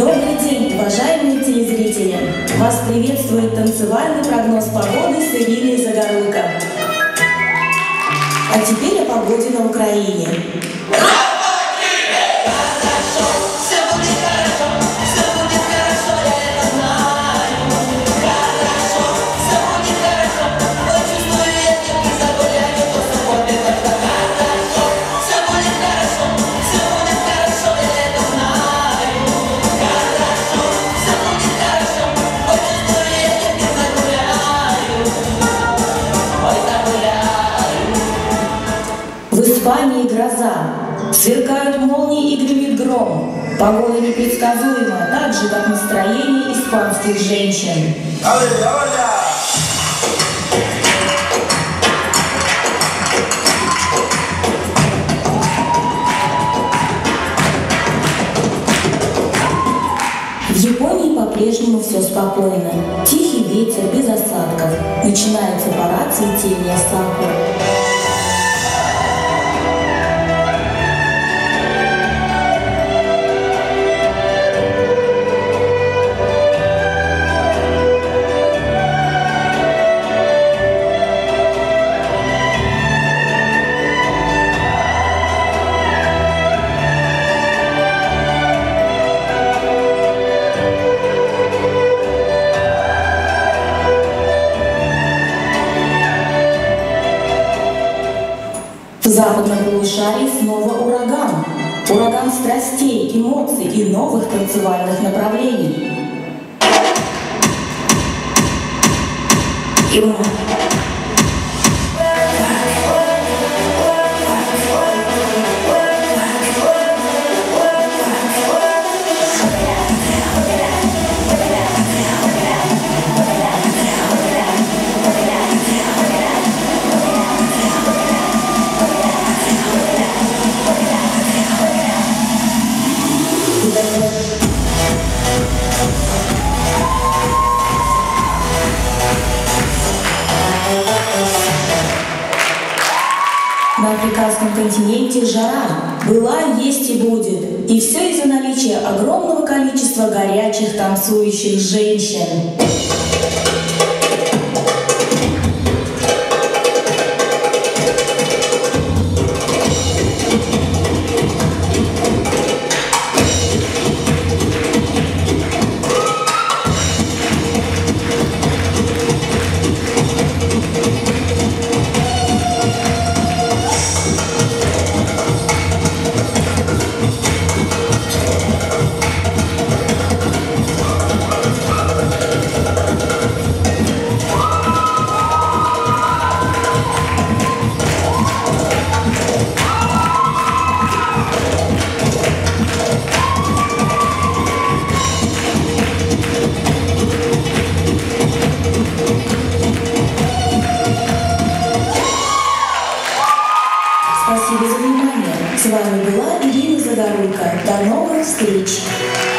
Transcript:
Добрый день, уважаемые телезрители! Вас приветствует танцевальный прогноз погоды с Ириной Загоруйко. А теперь о погоде на Украине. В Испании гроза, сверкают молнии и гремит гром. Погода непредсказуема, так же, как настроение испанских женщин. В Японии по-прежнему все спокойно. Тихий ветер, без осадков. Начинается пора цветения сакур. В западном полушарии снова ураган. Ураган страстей, эмоций и новых танцевальных направлений. На африканском континенте жара была, есть и будет. И все из-за наличия огромного количества горячих танцующих женщин. Спасибо за внимание. С вами была Ирина Загоруйко. До новых встреч!